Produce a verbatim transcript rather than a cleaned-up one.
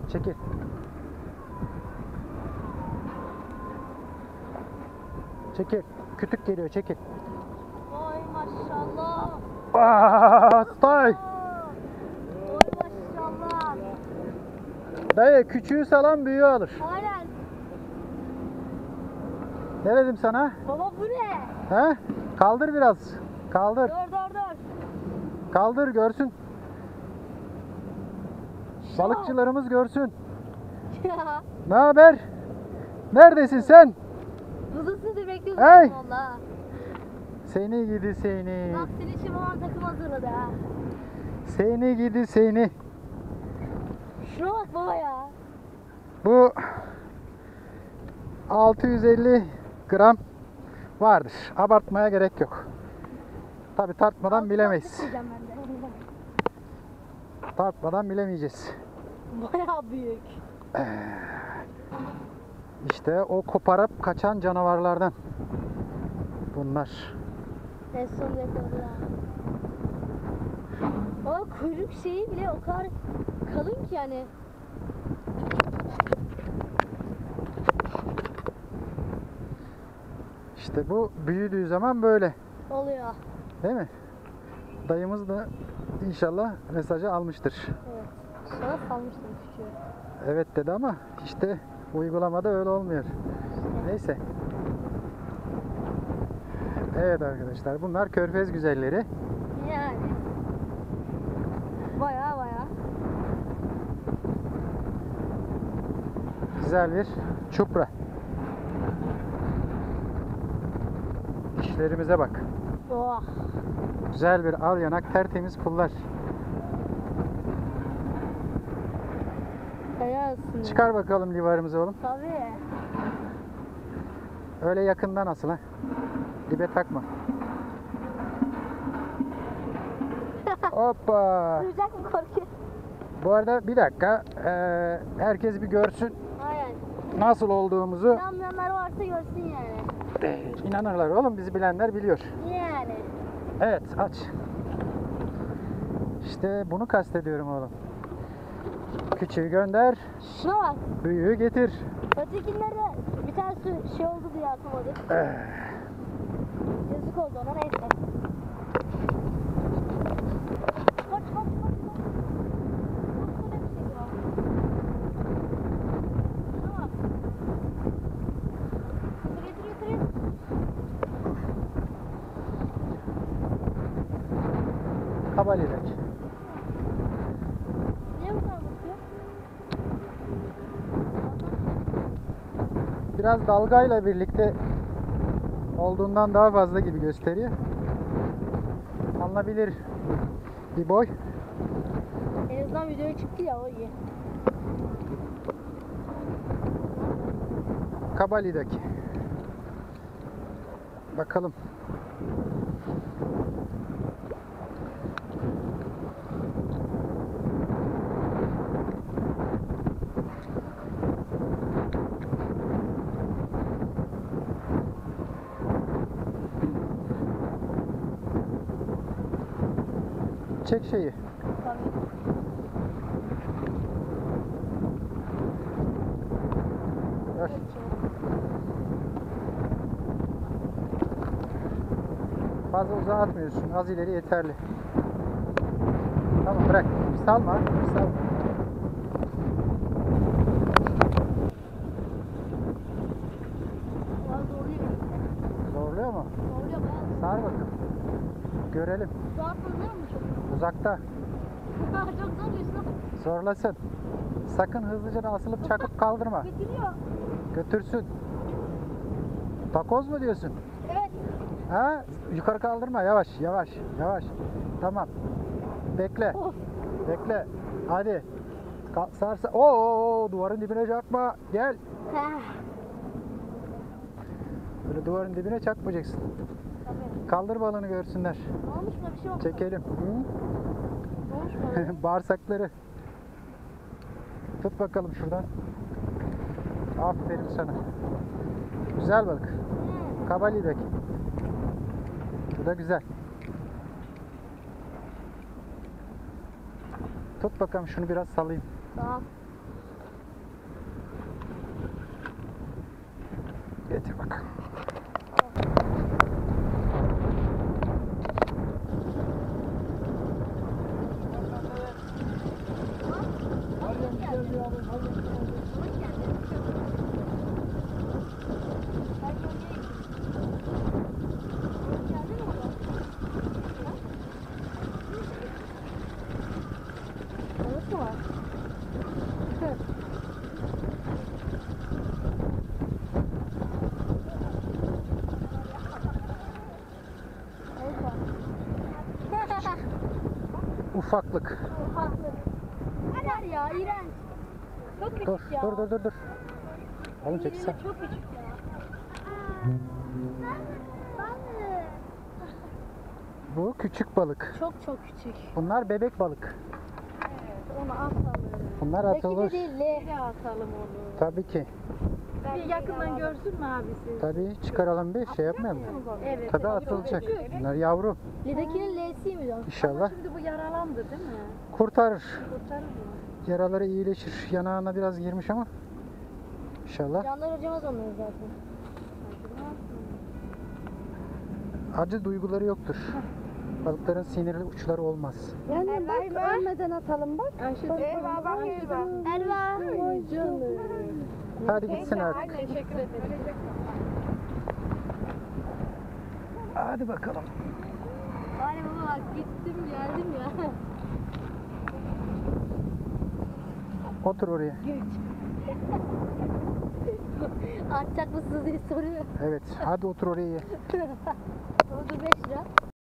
Çekil. Çekil. Kütük geliyor, çekil. Vay maşallah. Aa, stay. Vay maşallah. Dayı küçüğü salan büyüğü alır. Aynen. Ne dedim sana? Baba bu ne? He? Kaldır biraz. Kaldır. Dur dur dur. Kaldır görsün. Balıkçılarımız görsün. Ya. Ne haber? Neredesin sen? Uzun süredir bekliyorsun Hey. valla. Seni gidi seni. Bak senin için babam takım hazırladı ha. Seni gidi seni. Şuna bak baba ya. Bu altı yüz elli gram vardır. Abartmaya gerek yok. Tabi tartmadan bilemeyiz. Tutacağım ben de. Tartmadan bilemeyeceğiz. Bayağı büyük. İşte o koparıp kaçan canavarlardan. Bunlar. En son yakaladı ya. O kuyruk şeyi bile o kadar kalın ki yani. İşte bu büyüdüğü zaman böyle. Oluyor. Değil mi? Dayımız da inşallah mesajı almıştır. Evet. Sana salmıştım küçüğü. Evet dedi ama işte uygulamada öyle olmuyor. Neyse. Evet arkadaşlar, bunlar körfez güzelleri. Yani. Baya baya. Güzel bir çupra. İşlerimize bak. Oh. Güzel bir al yanak, tertemiz pullar. Helal olsun. Çıkar bakalım livarımızı oğlum. Tabii. Öyle yakından asıl ha. Dibe takma. Hoppa. Duyacak mı korkuyor? Bu arada bir dakika. Ee, herkes bir görsün Aynen. nasıl olduğumuzu. İnanmayanlar varsa görsün yani. Ee, İnanırlar oğlum, bizi bilenler biliyor. Yani. Evet, aç. İşte bunu kastediyorum oğlum. Küçüğü gönder, Şuna bak. büyüğü getir. Ötekilerde bir tane su şey oldu diye atamadık. Eh, Yazık oldu ona, neyse. Koş koş koş koş. Koşsana bir şey var. Şuna bak. Getir getir. Kabalidek. Niye bu kadar bakıyor? Biraz dalgayla birlikte olduğundan daha fazla gibi gösteriyor. Alınabilir bir boy. En azından videoya çıktı ya, o iyi. Kabalidek. Bakalım. Çek şeyi. Tabii. Ver. Fazla uzağa atmıyorsun. Az ileri yeterli. Tamam, bırak. Salma. Salma. Biraz zorluyor beni. Zorluyor mu? Zorluyor bayağı. Sar bakalım. Görelim. Şu an zorluyor mu çok? Uzakta. Çok zorluyorsun. Zorlasın. Sakın hızlıca da asılıp çakıp kaldırma. Getiriyor. Götürsün. Takoz mu diyorsun? Evet. Ha? Yukarı kaldırma. Yavaş, yavaş, yavaş. Tamam. Bekle. Of. Bekle. Hadi. Ka- sarsa. Oo, oo, oo, duvarın dibine çakma. Gel. Heh. Böyle duvarın dibine çakmayacaksın. Tabii. Kaldır balığını görsünler. Ne olmuş mu? Bir şey yok. Çekelim. Hı? Ne olmuş mu? Bağırsakları. Tut bakalım şuradan. Aferin sana. Güzel balık. Hmm. Kabalidek. Bu da güzel. Tut bakalım, şunu biraz salayım. Tamam. Hadi bakalım. Balık mı var? Ufaklık. Ufaklık. Var ya iğrenç. Çok küçük Dur, ya. dur, dur, dur, dur. Oğlum Yerine çekilsene. çok küçük ya. Bu küçük balık. Çok çok küçük. Bunlar bebek balık. Onu atalım. Bunlar atılır. Belki de değil. Nereye atalım onu? Tabii ki. Bir yakından görsün mü abisi? Tabii çıkaralım bir şey yapmayalım. Evet. Tabii atılacak. Bunlar yavru. Lidekinin L'si mi o? İnşallah Şimdi bu yaralandı değil mi? kurtarır. Kurtarır mı? Yaraları iyileşir. Yanağına biraz girmiş ama. İnşallah. Canlar acımaz onları zaten. Acı duyguları yoktur. Balıkların sinirli uçları olmaz. Yani bak ölmeden atalım bak. Erva bak Erva. Erva. Ay canım. Hadi gitsin artık. Teşekkür ederim. Hadi bakalım. Vay baba bak gittim geldim ya. Otur oraya. Atacak mısınız diye soruyor. Evet. Hadi otur oraya ye. Orada beş lira.